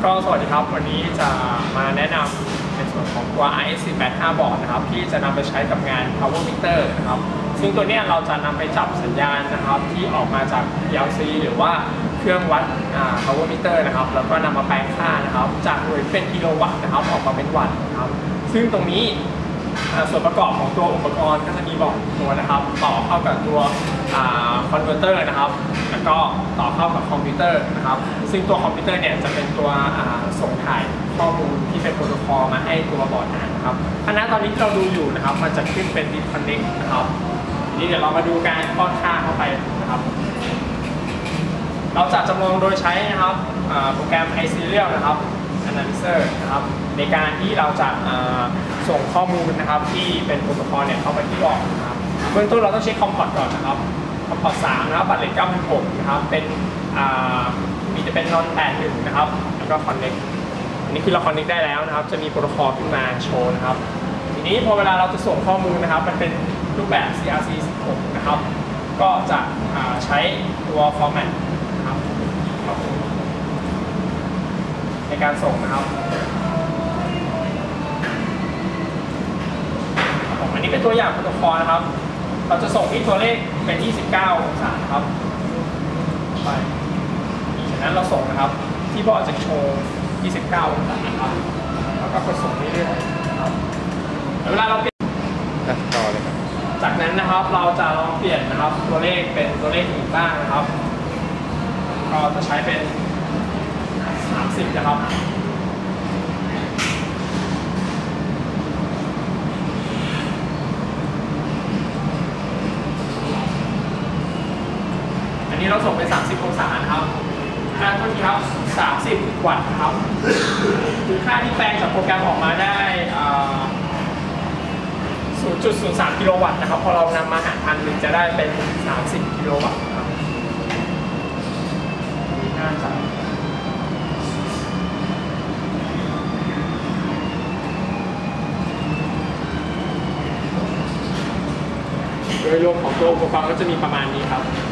ก็สวัสดีครับวันนี้จะมาแนะนำในส่วนของตัว RS485 บอร์ดนะครับที่จะนำไปใช้กับงาน Power Meter นะครับซึ่งตัวนี้เราจะนำไปจับสัญญาณนะครับที่ออกมาจาก PLC หรือว่าเครื่องวัดPower Meter นะครับแล้วก็นำมาแปลงค่านะครับจากหน่วยเป็นกิโลวัตต์นะครับออกมาเป็นวัตต์นะครับซึ่งตรงนี้ส่วนประกอบของตัวอุปกรณ์ก็จะมีบอร์ดตัวนะครับต่อเข้ากับตัวคอนเวอร์เตอร์นะครับแล้วก็ต่อเข้ากับคอมพิวเตอร์นะครับซึ่งตัวคอมพิวเตอร์เนี่ยจะเป็นตัวส่งถ่ายข้อมูลที่เป็นโปรโตคอลมาให้ตัวบอร์ดอ่านนะครับคณะตอนนี้ที่เราดูอยู่นะครับมันจะขึ้นเป็น Disconnect นะครับทีนี้เดี๋ยวเรามาดูการป้อนค่าเข้าไปนะครับเราจะจำลองโดยใช้นะครับโปรแกรม iSerial นะครับ Analyzer นะครับในการที่เราจะส่งข้อมูลนะครับที่เป็นโปรโตคอลเนี่ยเข้าไปที่บอร์ดนะครับเบื้องต้นเราต้องเช็คคอมพอร์ตก่อนนะครับคอมพอร์ต3นะครับบัตรเลข916นะครับเป็นมีจะเป็น non 81นะครับแล้วก็ connect อันนี้คือเรา connect ได้แล้วนะครับจะมีโปรโตคอลขึ้นมาโชว์นะครับทีนี้พอเวลาเราจะส่งข้อมูลนะครับมันเป็นรูปแบบ CRC16 นะครับก็จะใช้ตัว format นะครับในการส่งนะครับอันนี้เป็นตัวอย่างโปรโตคอลนะครับเราจะส่งที่ตัวเลขเป็น29องศาครับไปจากนั้นเราส่งนะครับที่บอร์ดจะโชว์29องศานะครับแล้วก็กดส่งเรื่อยๆครับเวลาเราเปลี่ยนต่อเลยครับจากนั้นนะครับเราจะลองเปลี่ยนนะครับตัวเลขเป็นตัวเลขอื่นบ้างนะครับก็จะใช้เป็น30นะครับอันนี้เราส่งไป30องศานะครับค่าเท่านี้ครับ30วัตต์ครับคือค่าที่แปลงจากโปรแกรมออกมาได้0.03 กิโลวัตต์นะครับพอเรานำมาหารพันหนึ่งจะได้เป็น30กิโลวัตต์ครับน่าจะโดยรวมของตัวอุปกรณ์ก็จะมีประมาณนี้ครับ